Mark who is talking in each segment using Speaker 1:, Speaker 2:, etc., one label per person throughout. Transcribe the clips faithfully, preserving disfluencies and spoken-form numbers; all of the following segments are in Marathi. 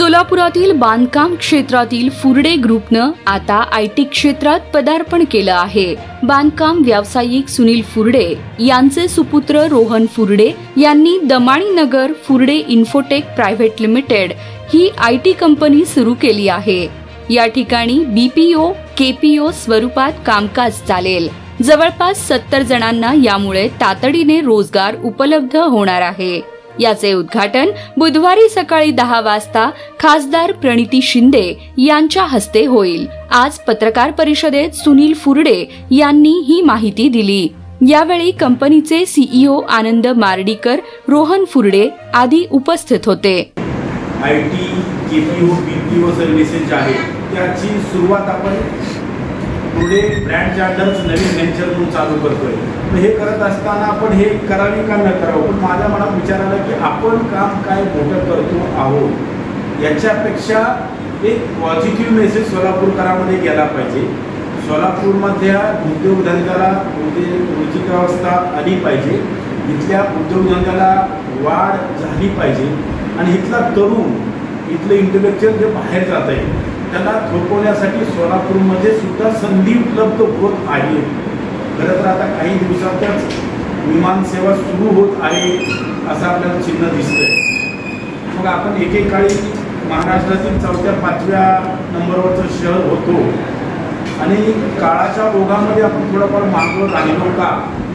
Speaker 1: सोलापुरातील बांधकाम क्षेत्रातील फुरडे ग्रुपनं आता आयटी क्षेत्रात पदार्पण केलं आहे। बांधकाम व्यावसायिक सुनील फुरडे यांचे सुपुत्र रोहन फुरडे यांनी Damani Nagar Furde Infotech private limited ही आयटी कंपनी सुरू केली आहे। या ठिकाणी बीपीओ केपीओ स्वरूपात कामकाज चालेल। जवळपास सत्तर जणांना यामुळे तातडीने रोजगार उपलब्ध होणार आहे। याचे उद्घाटन बुधवारी सकाळी दहा वाजता खासदार प्रणिती शिंदे यांच्या हस्ते होईल। आज पत्रकार परिषदेत सुनील फुरडे यांनी ही माहिती दिली। यावेळी कंपनीचे सीईओ आनंद मार्डीकर, रोहन फुरडे आदी उपस्थित होते।
Speaker 2: आयटी केपीओ बीपीओ सर्व्हिसेस आहे त्याची सुरुवात आपण पुढे ब्रँडच्या अंडरच नवीन व्हेंचर म्हणून चालू करतोय। हे करत असताना आपण हे करावे का न करावं, पण माझ्या मनात विचार आला की आपण काम काय मोठं करतो आहोत याच्यापेक्षा एक पॉझिटिव्ह मेसेज सोलापूरकरांमध्ये गेला पाहिजे। सोलापूरमधल्या उद्योगधंद्याला उद्योजिक व्यवस्था आली पाहिजे, इथल्या उद्योगधंद्याला वाढ झाली पाहिजे आणि इथला तरुण इथलं इंटेलेक्च्युअल जे बाहेर जात आहे त्यांना थोपवण्यासाठी सोलापूरमध्ये सुद्धा संधी उपलब्ध होत आहे। खरं तर आता काही दिवसातच विमानसेवा सुरू होत आहे असं आपल्याला चिन्ह दिसतंय। मग आपण एकेकाळी महाराष्ट्रातील चौथ्या पाचव्या नंबरवरचं शहर होतो आणि काळाच्या ओघामध्ये आपण थोडंफार मागं राहिलो का,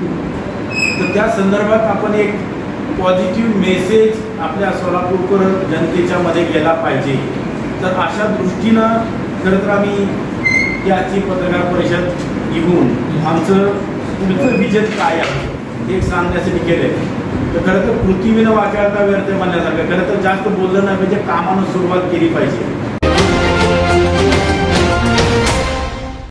Speaker 2: तर त्या संदर्भात आपण एक पॉझिटिव्ह मेसेज आपल्या सोलापूरकर जनतेच्या मध्ये गेला पाहिजे। तर अशा दृष्टीनं खरं तर आम्ही याची पत्रकार परिषद घेऊन आमचं पुढचं विजन काय आहे हे सांगण्यासाठी केलं आहे। तर खरं तर पृथ्वीनं वाचाळता व्यर्थ म्हणण्यासारखं, खरं तर जास्त बोललं नाही पाहिजे, कामानं सुरुवात केली पाहिजे।